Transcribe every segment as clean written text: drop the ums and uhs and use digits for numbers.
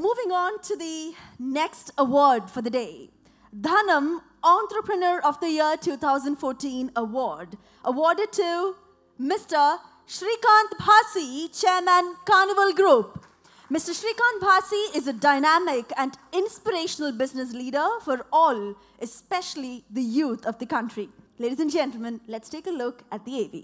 moving on to the next award for the day. Dhanam Entrepreneur of the Year 2014 Award, awarded to Mr. Shrikant Bhasi, Chairman, Carnival Group. Mr. Shrikant Bhasi is a dynamic and inspirational business leader for all, especially the youth of the country. Ladies and gentlemen, let's take a look at the AV.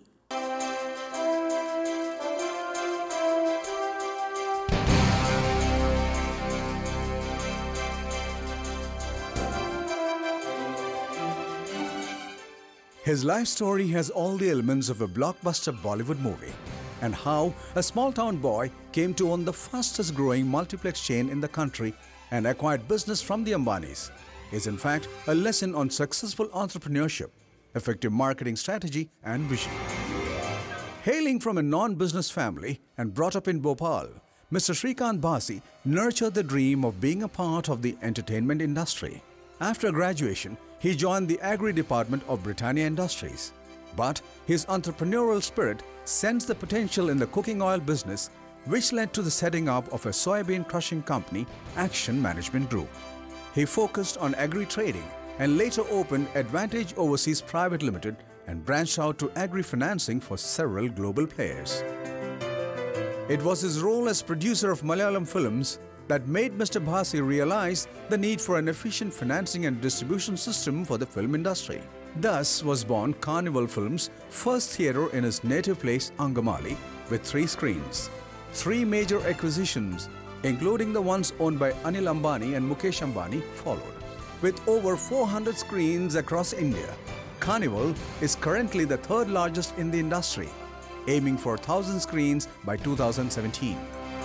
His life story has all the elements of a blockbuster Bollywood movie, and how a small-town boy came to own the fastest-growing multiplex chain in the country and acquired business from the Ambanis is in fact a lesson on successful entrepreneurship, effective marketing strategy and vision. Hailing from a non-business family and brought up in Bhopal, Mr. Shrikant Bhasi nurtured the dream of being a part of the entertainment industry. After graduation, he joined the Agri Department of Britannia Industries. But his entrepreneurial spirit sensed the potential in the cooking oil business, which led to the setting up of a soybean crushing company, Action Management Group. He focused on agri-trading and later opened Advantage Overseas Private Limited and branched out to agri-financing for several global players. It was his role as producer of Malayalam films that made Mr. Bhasi realize the need for an efficient financing and distribution system for the film industry. Thus was born Carnival Films' first theatre in his native place Angamali with 3 screens. 3 major acquisitions, including the ones owned by Anil Ambani and Mukesh Ambani, followed. With over 400 screens across India, Carnival is currently the 3rd largest in the industry, aiming for 1,000 screens by 2017.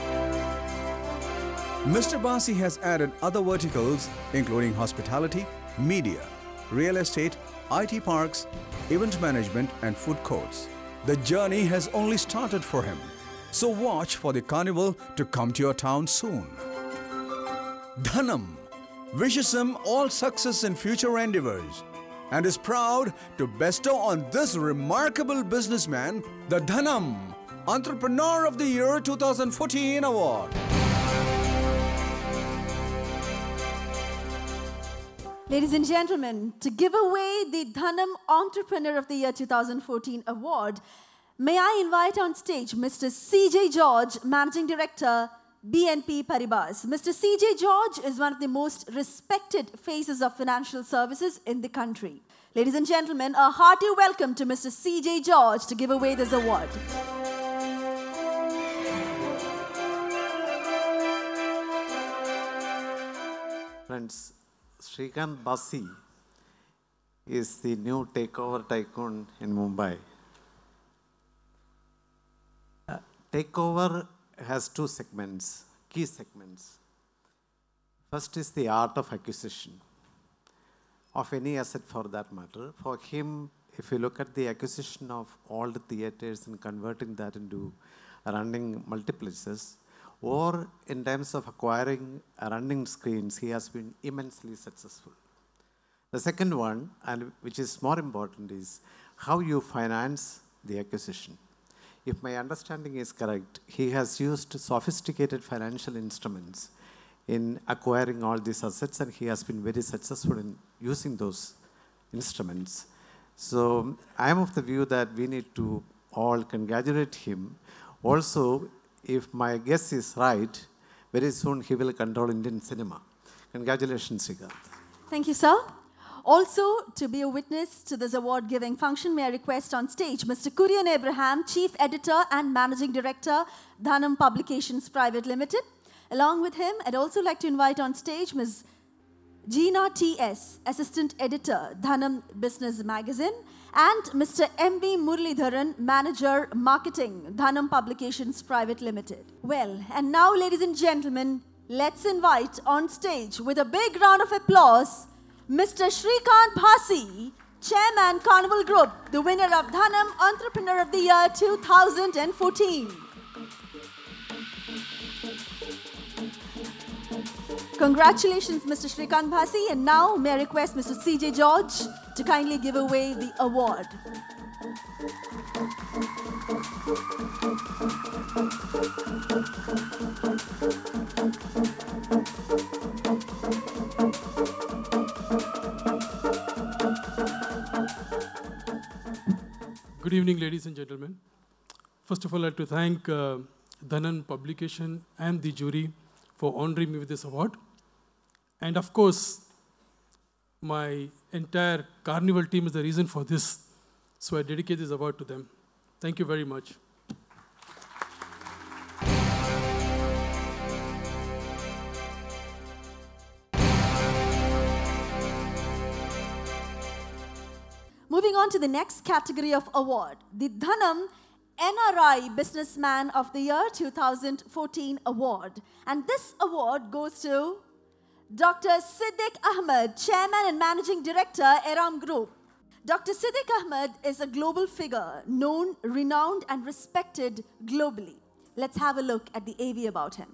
Mr. Bhasi has added other verticals including hospitality, media, real estate, IT parks, event management and food courts. The journey has only started for him, so watch for the carnival to come to your town soon. Dhanam wishes him all success in future endeavors and is proud to bestow on this remarkable businessman the Dhanam Entrepreneur of the Year 2014 Award. Ladies and gentlemen, to give away the Dhanam Entrepreneur of the Year 2014 Award, may I invite on stage Mr. C.J. George, Managing Director, BNP Paribas. Mr. C.J. George is one of the most respected faces of financial services in the country. Ladies and gentlemen, a hearty welcome to Mr. C.J. George to give away this award. Friends, Shrikant Bhasi is the new takeover tycoon in Mumbai. Takeover has 2 segments, key segments. First is the art of acquisition of any asset for that matter. For him, if you look at the acquisition of all the theatres and converting that into running multiplexes, or in terms of acquiring running screens, he has been immensely successful. The second one, and which is more important, is how you finance the acquisition. If my understanding is correct, he has used sophisticated financial instruments in acquiring all these assets, and he has been very successful in using those instruments. So I am of the view that we need to all congratulate him. Also, if my guess is right, very soon he will control Indian cinema. Congratulations, Shrikant. Thank you, sir. Also, to be a witness to this award-giving function, may I request on stage Mr. Kurian Abraham, Chief Editor and Managing Director, Dhanam Publications Private Limited. Along with him, I'd also like to invite on stage Ms. Gina T.S., Assistant Editor, Dhanam Business Magazine, and Mr. M.B. Muralidharan, Manager, Marketing, Dhanam Publications Private Limited. Well, and now, ladies and gentlemen, let's invite on stage, with a big round of applause, Mr. Shrikant Bhasi, Chairman, Carnival Group, the winner of Dhanam Entrepreneur of the Year 2014. Congratulations, Mr. Shrikant Bhasi. And now, may I request Mr. C.J. George to kindly give away the award. Good evening, ladies and gentlemen. First of all, I'd like to thank Dhanam Publication and the jury for honoring me with this award. And of course, my entire Carnival team is the reason for this. So I dedicate this award to them. Thank you very much. Moving on to the next category of award, the Dhanam NRI Businessman of the Year 2014 award. And this award goes to Dr. Siddiq Ahmed, Chairman and Managing Director, Aram Group. Dr. Siddiq Ahmed is a global figure, known, renowned, and respected globally. Let's have a look at the AV about him.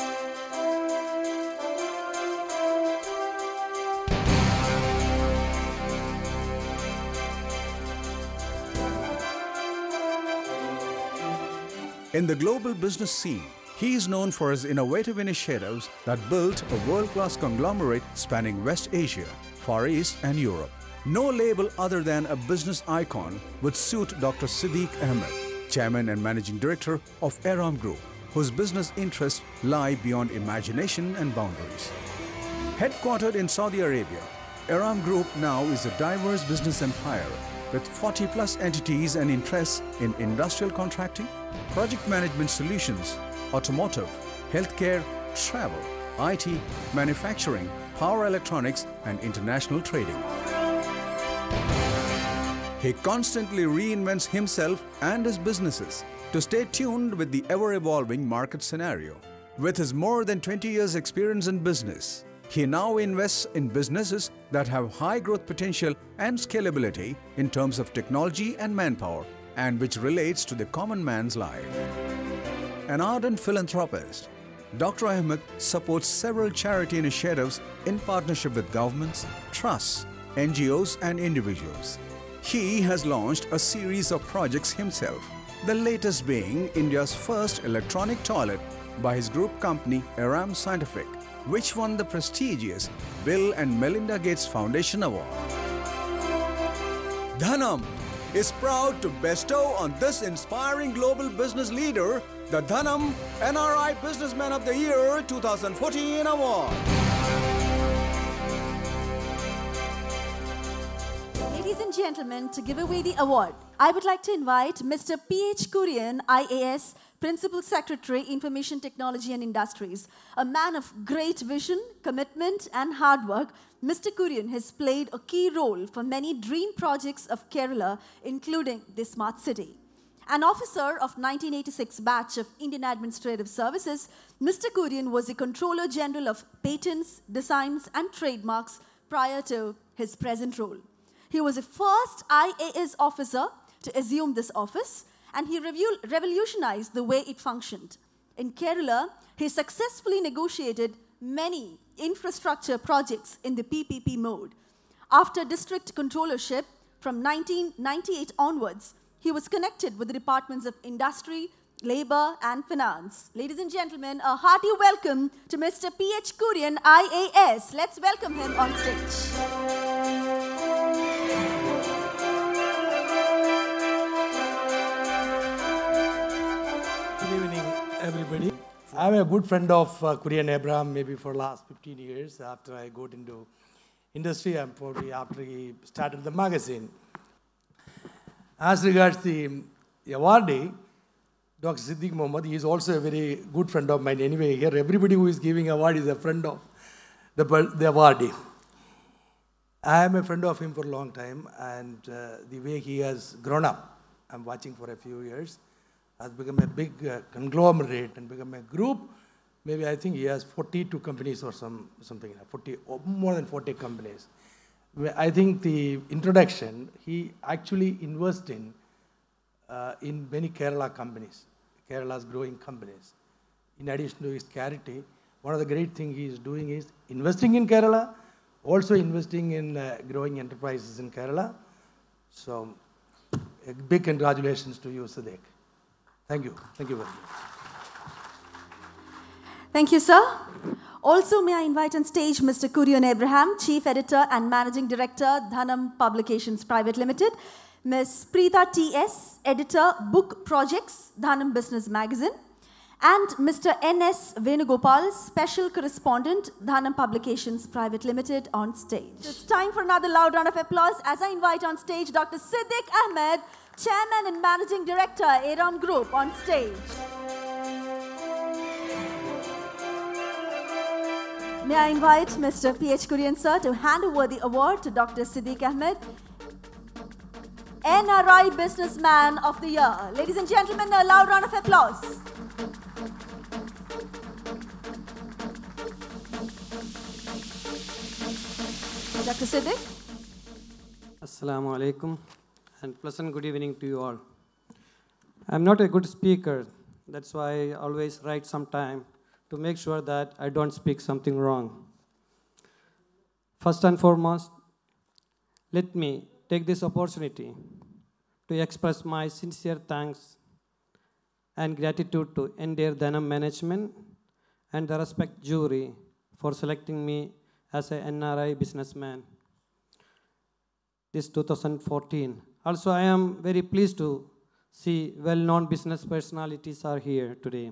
In the global business scene, he is known for his innovative initiatives that built a world-class conglomerate spanning West Asia, Far East and Europe. No label other than a business icon would suit Dr. Siddiq Ahmed, Chairman and Managing Director of Aram Group, whose business interests lie beyond imagination and boundaries. Headquartered in Saudi Arabia, Aram Group now is a diverse business empire with 40+ entities and interests in industrial contracting, project management solutions, automotive, healthcare, travel, IT, manufacturing, power electronics, and international trading. He constantly reinvents himself and his businesses to stay tuned with the ever-evolving market scenario. With his more than 20 years' experience in business, he now invests in businesses that have high growth potential and scalability in terms of technology and manpower, and which relates to the common man's life. An ardent philanthropist, Dr. Ahmed supports several charity initiatives in partnership with governments, trusts, NGOs, and individuals. He has launched a series of projects himself, the latest being India's first electronic toilet by his group company Aram Scientific, which won the prestigious Bill and Melinda Gates Foundation Award. Dhanam is proud to bestow on this inspiring global business leader the Dhanam NRI Businessman of the Year 2014 Award. Ladies and gentlemen, to give away the award, I would like to invite Mr. P.H. Kurian, IAS, Principal Secretary, Information Technology and Industries. A man of great vision, commitment, and hard work, Mr. Kurian has played a key role for many dream projects of Kerala, including the Smart City. An officer of 1986 batch of Indian Administrative Services, Mr. Kurian was the Controller General of Patents, Designs, and Trademarks prior to his present role. He was the first IAS officer to assume this office, and he revolutionized the way it functioned. In Kerala, he successfully negotiated many infrastructure projects in the PPP mode. After district controllership from 1998 onwards, he was connected with the departments of Industry, Labor, and Finance. Ladies and gentlemen, a hearty welcome to Mr. P.H. Kurian, IAS. Let's welcome him on stage. Everybody. I'm a good friend of Kurian Abraham maybe for the last 15 years. After I got into industry, I'm probably after he started the magazine. As regards the awardee, Dr. Siddiq Mohammed, he is also a very good friend of mine. Anyway, here everybody who is giving award is a friend of the awardee. I am a friend of him for a long time, and the way he has grown up, I'm watching for a few years, has become a big conglomerate and become a group. Maybe I think he has 42 companies or something, 40 or more than 40 companies. I think the introduction, he actually invests in many Kerala companies, Kerala's growing companies. In addition to his charity, one of the great things he is doing is investing in Kerala, also investing in growing enterprises in Kerala. So, a big congratulations to you, Siddiq. Thank you. Thank you very much. Thank you, sir. Also, may I invite on stage Mr. Kurian Abraham, Chief Editor and Managing Director, Dhanam Publications Private Limited. Ms. Preeta T.S., Editor, Book Projects, Dhanam Business Magazine, and Mr. N.S. Venugopal, Special Correspondent, Dhanam Publications Private Limited, on stage. It's time for another loud round of applause as I invite on stage Dr. Siddiq Ahmed, Chairman and Managing Director, Aram Group, on stage. May I invite Mr. P.H. Kurian sir to hand over the award to Dr. Siddiq Ahmed, NRI Businessman of the Year. Ladies and gentlemen, a loud round of applause. Dr. Siddiq. Assalamu alaikum and pleasant good evening to you all. I'm not a good speaker, that's why I always write some time to make sure that I don't speak something wrong. First and foremost, let me take this opportunity to express my sincere thanks and gratitude to Ender Dhanam Management and the Respect Jury for selecting me as a NRI businessman this 2014. Also, I am very pleased to see well-known business personalities are here today.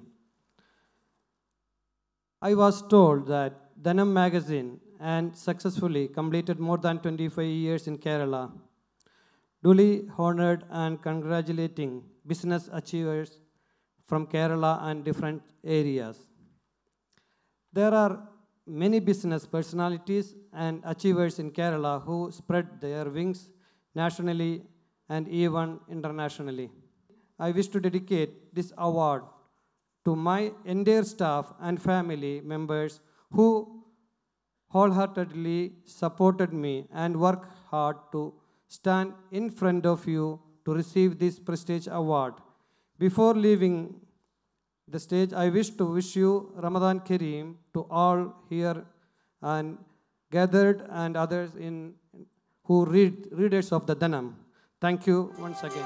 I was told that Dhanam magazine and successfully completed more than 25 years in Kerala, duly honored and congratulating business achievers from Kerala and different areas. There are many business personalities and achievers in Kerala who spread their wings nationally and even internationally. I wish to dedicate this award to my entire staff and family members who wholeheartedly supported me and worked hard to stand in front of you to receive this prestige award. Before leaving the stage, I wish to wish you Ramadan Kareem to all here and gathered and others who readers of the Dhanam. Thank you once again.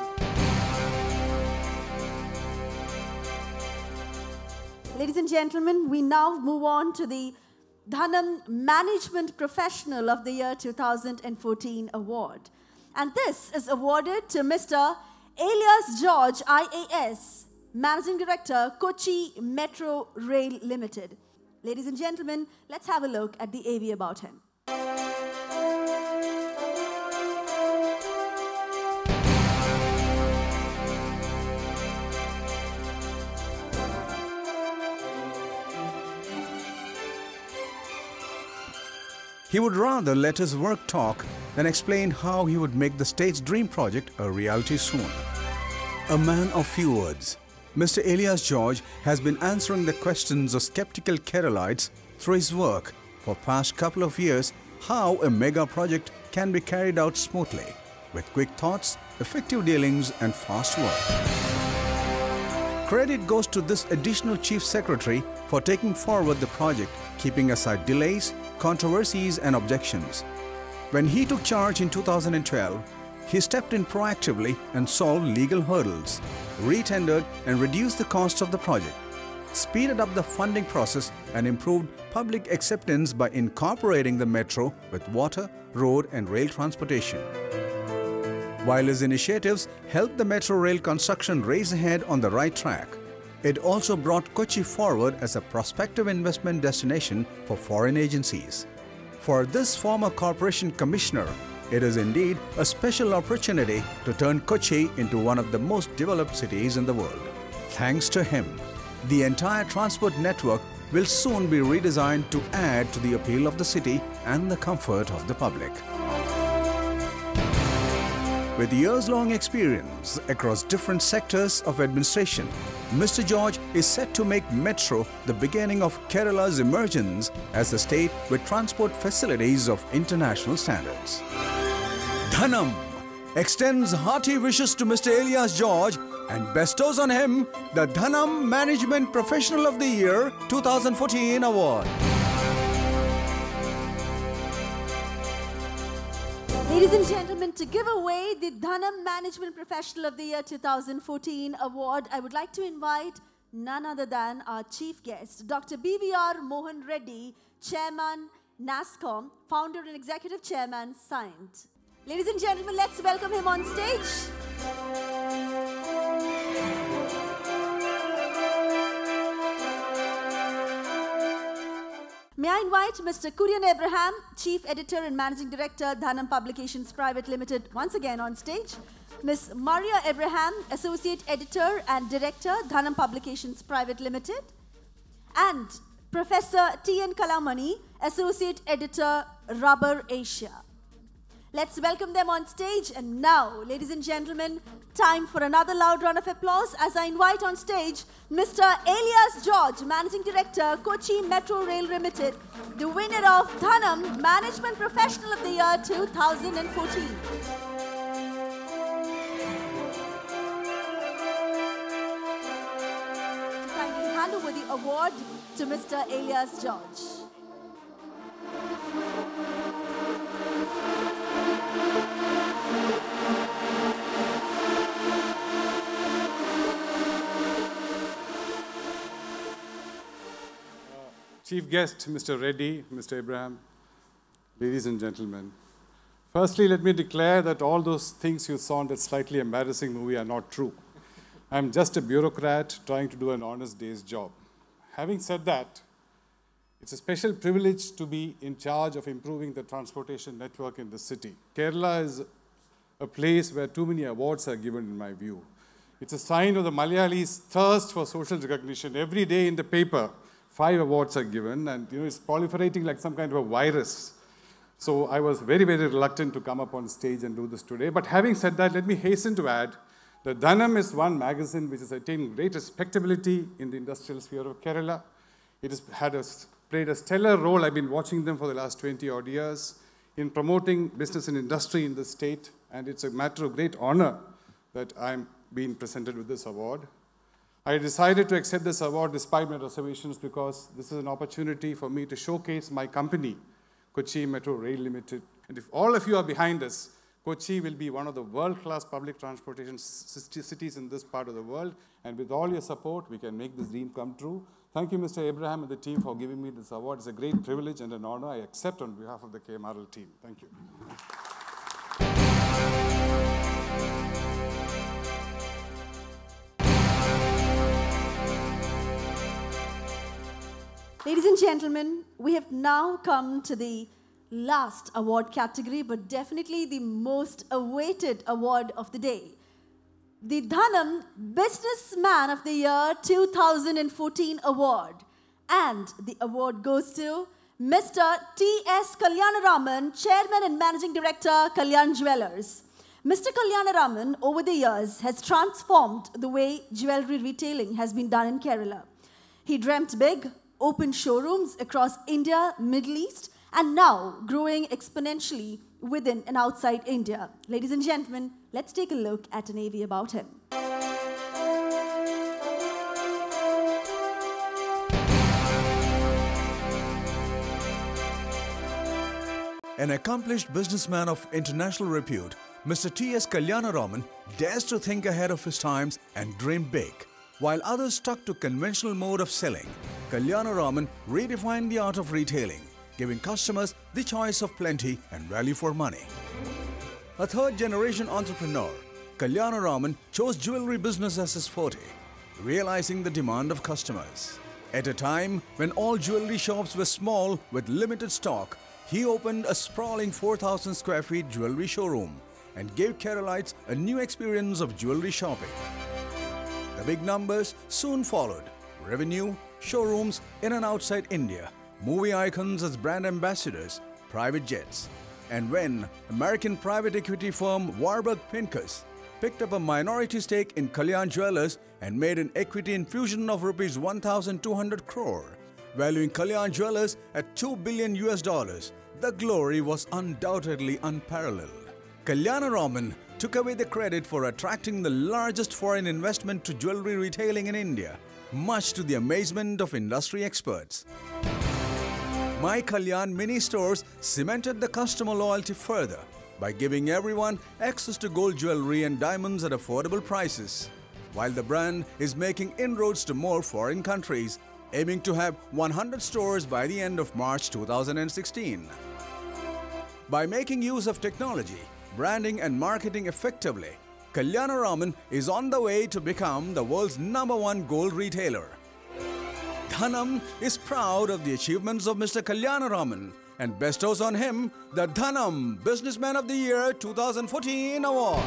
Ladies and gentlemen, we now move on to the Dhanam Management Professional of the Year 2014 award. And this is awarded to Mr. Elias George, IAS, Managing Director, Kochi Metro Rail Limited. Ladies and gentlemen, let's have a look at the AV about him. He would rather let his work talk than explain how he would make the state's dream project a reality soon. A man of few words, Mr. Elias George has been answering the questions of skeptical Keralites through his work for past couple of years, how a mega project can be carried out smoothly with quick thoughts, effective dealings and fast work. Credit goes to this additional Chief Secretary for taking forward the project, keeping aside delays, controversies and objections. When he took charge in 2012, he stepped in proactively and solved legal hurdles, retendered and reduced the cost of the project, speeded up the funding process and improved public acceptance by incorporating the metro with water, road and rail transportation. While his initiatives helped the metro rail construction race ahead on the right track, it also brought Kochi forward as a prospective investment destination for foreign agencies. For this former corporation commissioner, it is indeed a special opportunity to turn Kochi into one of the most developed cities in the world. Thanks to him, the entire transport network will soon be redesigned to add to the appeal of the city and the comfort of the public. With years-long experience across different sectors of administration, Mr. George is set to make Metro the beginning of Kerala's emergence as a state with transport facilities of international standards. Dhanam extends hearty wishes to Mr. Elias George and bestows on him the Dhanam Management Professional of the Year 2014 award. Ladies and gentlemen, to give away the Dhanam Management Professional of the Year 2014 award, I would like to invite none other than our chief guest, Dr. BVR Mohan Reddy, Chairman, NASSCOM, Founder and Executive Chairman, Scient. Ladies and gentlemen, let's welcome him on stage. May I invite Mr. Kurian Abraham, Chief Editor and Managing Director, Dhanam Publications Private Limited, once again on stage. Ms. Maria Abraham, Associate Editor and Director, Dhanam Publications Private Limited. And Professor T.N. Kalamani, Associate Editor, Rubber Asia. Let's welcome them on stage. And now, ladies and gentlemen, time for another loud round of applause as I invite on stage Mr. Elias George, Managing Director, Kochi Metro Rail Limited, the winner of Dhanam Management Professional of the Year 2014. To kindly hand over the award to Mr. Elias George. Chief guest, Mr. Reddy, Mr. Abraham, ladies and gentlemen. Firstly, let me declare that all those things you saw in that slightly embarrassing movie are not true. I'm just a bureaucrat trying to do an honest day's job. Having said that, it's a special privilege to be in charge of improving the transportation network in the city. Kerala is a place where too many awards are given, in my view. It's a sign of the Malayalis' thirst for social recognition. Every day in the paper, 5 awards are given, and it's proliferating like some kind of a virus. So I was very, very reluctant to come up on stage and do this today. But having said that, let me hasten to add that Dhanam is one magazine which has attained great respectability in the industrial sphere of Kerala. It has played a stellar role. I've been watching them for the last 20-odd years in promoting business and industry in the state, and it's a matter of great honor that I'm being presented with this award. I decided to accept this award despite my reservations because this is an opportunity for me to showcase my company, Kochi Metro Rail Limited. And if all of you are behind us, Kochi will be one of the world-class public transportation cities in this part of the world. And with all your support, we can make this dream come true. Thank you, Mr. Abraham and the team, for giving me this award. It's a great privilege and an honor I accept on behalf of the KMRL team. Thank you. Ladies and gentlemen, we have now come to the last award category, but definitely the most awaited award of the day. The Dhanam Businessman of the Year 2014 award. And the award goes to Mr. T.S. Kalyanaraman, Chairman and Managing Director, Kalyan Jewellers. Mr. Kalyanaraman, over the years, has transformed the way jewelry retailing has been done in Kerala. He dreamt big, opened showrooms across India, Middle East, and now growing exponentially within and outside India. Ladies and gentlemen, let's take a look at an AV about him. An accomplished businessman of international repute, Mr. T.S. Kalyanaraman dares to think ahead of his times and dream big. While others stuck to conventional mode of selling, Kalyanaraman redefined the art of retailing, giving customers the choice of plenty and value for money. A third-generation entrepreneur, Kalyanaraman chose jewelry business as his forte, realizing the demand of customers. At a time when all jewelry shops were small with limited stock, he opened a sprawling 4,000 square feet jewelry showroom and gave Keralites a new experience of jewelry shopping. The big numbers soon followed: revenue, showrooms in and outside India, movie icons as brand ambassadors, private jets. And when American private equity firm Warburg Pincus picked up a minority stake in Kalyan Jewellers and made an equity infusion of rupees 1,200 crore, valuing Kalyan Jewellers at $2 billion, the glory was undoubtedly unparalleled. Kalyanaraman took away the credit for attracting the largest foreign investment to jewelry retailing in India, much to the amazement of industry experts. My Kalyan mini stores cemented the customer loyalty further by giving everyone access to gold jewelry and diamonds at affordable prices, while the brand is making inroads to more foreign countries, aiming to have 100 stores by the end of March 2016. By making use of technology, branding and marketing effectively, Kalyanaraman is on the way to become the world's #1 gold retailer. Dhanam is proud of the achievements of Mr. Kalyanaraman and bestows on him the Dhanam Businessman of the Year 2014 award.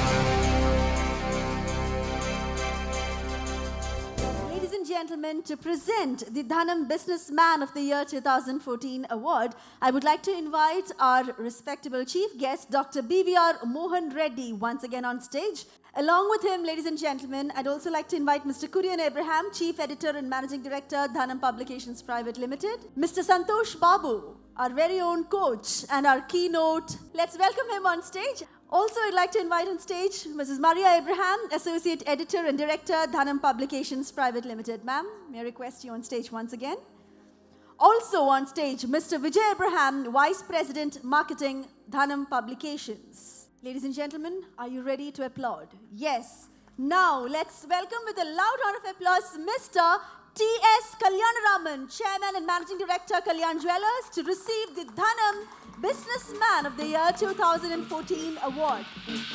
Ladies and gentlemen, to present the Dhanam Businessman of the Year 2014 award, I would like to invite our respectable chief guest, Dr. BVR Mohan Reddy, once again on stage. Along with him, ladies and gentlemen, I'd also like to invite Mr. Kurian Abraham, Chief Editor and Managing Director, Dhanam Publications Private Limited. Mr. Santosh Babu, our very own coach and our keynote. Let's welcome him on stage. Also, I'd like to invite on stage Mrs. Maria Abraham, Associate Editor and Director, Dhanam Publications Private Limited. Ma'am, may I request you on stage once again? Also on stage, Mr. Vijay Abraham, Vice President, Marketing, Dhanam Publications. Ladies and gentlemen, are you ready to applaud? Yes. Now, let's welcome with a loud round of applause, Mr. T.S. Kalyanaraman, Chairman and Managing Director, Kalyan Jewellers, to receive the Dhanam Businessman of the Year 2014 award.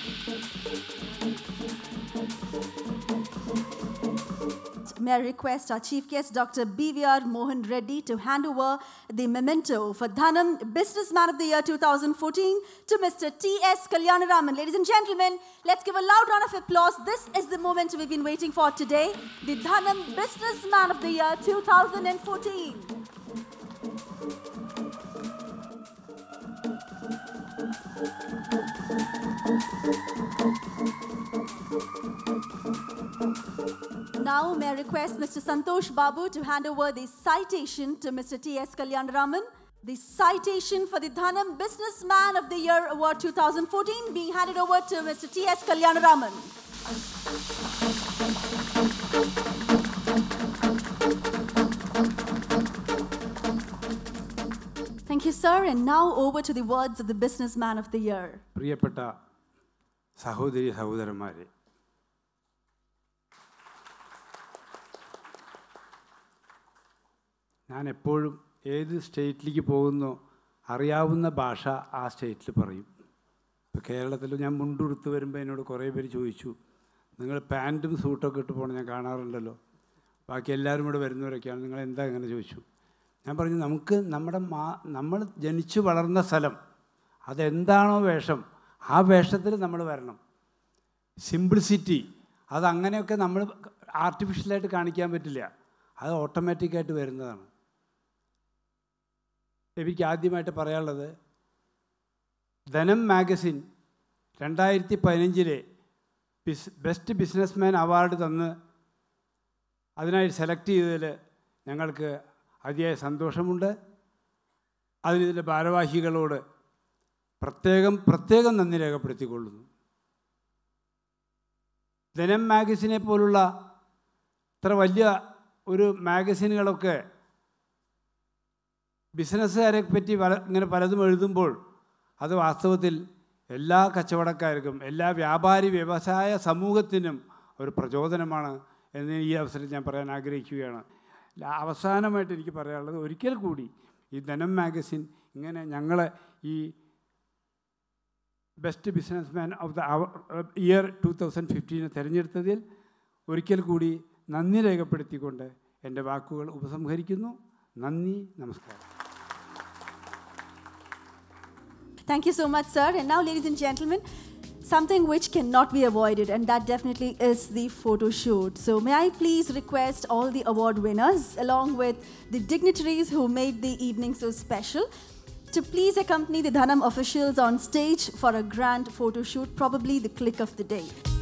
May I request our chief guest, Dr. BVR Mohan Reddy, to hand over the memento for Dhanam Businessman of the Year 2014 to Mr. T.S. Kalyanaraman. Ladies and gentlemen, let's give a loud round of applause. This is the moment we've been waiting for today, the Dhanam Businessman of the Year 2014. Now, may I request Mr. Santosh Babu to hand over the citation to Mr. T.S. Kalyanaraman. The citation for the Dhanam Businessman of the Year Award 2014 being handed over to Mr. T.S. Kalyanaraman. Thank you, sir. And now over to the words of the Businessman of the Year. Priyapata Sahodari Sahodaramare. ഞാൻ എപ്പോഴും ഏത് സ്റ്റേറ്റിലേക്ക് പോകുന്നോ അറിയാവുന്ന ഭാഷ ആ സ്റ്റേറ്റിൽ പറയും. ഇപ്പോൾ കേരളത്തിൽ ഞാൻ മുണ്ടുടുത്ത് വരുമ്പോൾ എന്നോട് കുറേ പേര് ചോദിച്ചു, നിങ്ങൾ പാൻറ്റും സൂട്ടൊക്കെ ഇട്ട് പോകണം ഞാൻ കാണാറുണ്ടല്ലോ, ബാക്കി എല്ലാവരും കൂടെ വരുന്നവരൊക്കെയാണ്, നിങ്ങൾ എന്താ അങ്ങനെ ചോദിച്ചു. ഞാൻ പറഞ്ഞു, നമുക്ക് നമ്മൾ ജനിച്ചു വളർന്ന സ്ഥലം അതെന്താണോ വേഷം ആ വേഷത്തിൽ നമ്മൾ വരണം. സിംപ്ലിസിറ്റി അതങ്ങനെയൊക്കെ നമ്മൾ ആർട്ടിഫിഷ്യലായിട്ട് കാണിക്കാൻ പറ്റില്ല, അത് ഓട്ടോമാറ്റിക്കായിട്ട് വരുന്നതാണ്. എനിക്ക് ആദ്യമായിട്ട് പറയാനുള്ളത്, ധനം മാഗസിൻ 2015 ബെസ്റ്റ് ബിസിനസ്മാൻ അവാർഡ് തന്ന് അതിനായി സെലക്ട് ചെയ്തതിൽ ഞങ്ങൾക്ക് അതിയായ സന്തോഷമുണ്ട്. അതിനിതിൻ്റെ ഭാരവാഹികളോട് പ്രത്യേകം നന്ദി രേഖപ്പെടുത്തിക്കൊള്ളുന്നു. ധനം മാഗസിനെ പോലുള്ള ഇത്ര വലിയ ഒരു മാഗസിനുകളൊക്കെ ബിസിനസ്സുകാരെ പറ്റി ഇങ്ങനെ പലതും എഴുതുമ്പോൾ അത് വാസ്തവത്തിൽ എല്ലാ കച്ചവടക്കാർക്കും എല്ലാ വ്യാപാരി വ്യവസായ സമൂഹത്തിനും ഒരു പ്രചോദനമാണ് എന്ന് ഈ അവസരത്തിൽ ഞാൻ പറയാൻ ആഗ്രഹിക്കുകയാണ്. അവസാനമായിട്ട് എനിക്ക് പറയാനുള്ളത്, ഒരിക്കൽ കൂടി ഈ ധനം മാഗസിൻ ഇങ്ങനെ ഞങ്ങളെ ഈ best businessman of the year 2015 തിരഞ്ഞെടുത്തതിൽ ഒരിക്കൽ കൂടി നന്ദി രേഖപ്പെടുത്തിക്കൊണ്ട് എൻ്റെ വാക്കുകൾ ഉപസംഹരിക്കുന്നു. നന്ദി, നമസ്കാരം. Thank you so much, sir. And now, ladies and gentlemen, something which cannot be avoided, and that definitely is the photo shoot. So may I please request all the award winners, along with the dignitaries who made the evening so special, to please accompany the Dhanam officials on stage for a grand photo shoot, probably the click of the day.